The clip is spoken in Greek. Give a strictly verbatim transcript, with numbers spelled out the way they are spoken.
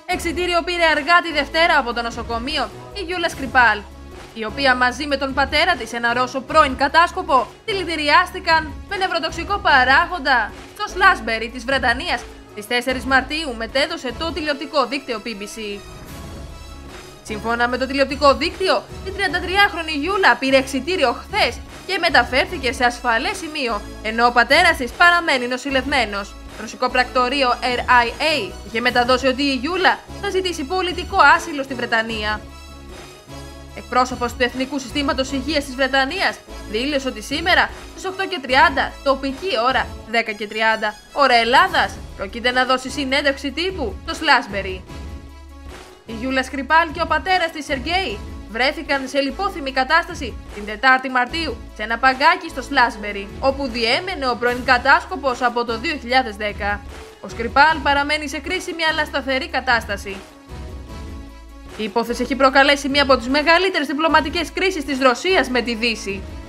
Εξιτήριο πήρε αργά τη Δευτέρα από το νοσοκομείο η Γιούλα Σκρυπάλ, η οποία μαζί με τον πατέρα της, ένα Ρώσο πρώην κατάσκοπο, δηλητηριάστηκαν με νευροτοξικό παράγοντα στο Σλάσμπερι της Βρετανίας. Στις τέσσερις Μαρτίου μετέδωσε το τηλεοπτικό δίκτυο μπι μπι σι. Σύμφωνα με το τηλεοπτικό δίκτυο, η τριαντατριάχρονη Γιούλα πήρε εξιτήριο χθες και μεταφέρθηκε σε ασφαλές σημείο, ενώ ο πατέρας της παραμένει νοσηλευμένος. Το ρωσικό πρακτορείο αρ άι έι είχε μεταδώσει ότι η Γιούλα θα ζητήσει πολιτικό άσυλο στη Βρετανία. Εκπρόσωπος του Εθνικού Συστήματος Υγείας της Βρετανίας δήλωσε ότι σήμερα στις οκτώ και τριάντα τοπική ώρα, δέκα και τριάντα ώρα Ελλάδας, πρόκειται να δώσει συνέντευξη τύπου στο Σλάσμπερι. Η Γιούλα Σκρυπάλ και ο πατέρας της Σεργέη βρέθηκαν σε λιπόθυμη κατάσταση την Τετάρτη Μαρτίου σε ένα παγκάκι στο Σλάσμπερι, όπου διέμενε ο πρώην κατάσκοπος από το δύο χιλιάδες δέκα. Ο Σκρυπάλ παραμένει σε κρίσιμη αλλά σταθερή κατάσταση. Η υπόθεση έχει προκαλέσει μία από τις μεγαλύτερες διπλωματικές κρίσεις της Ρωσίας με τη Δύση.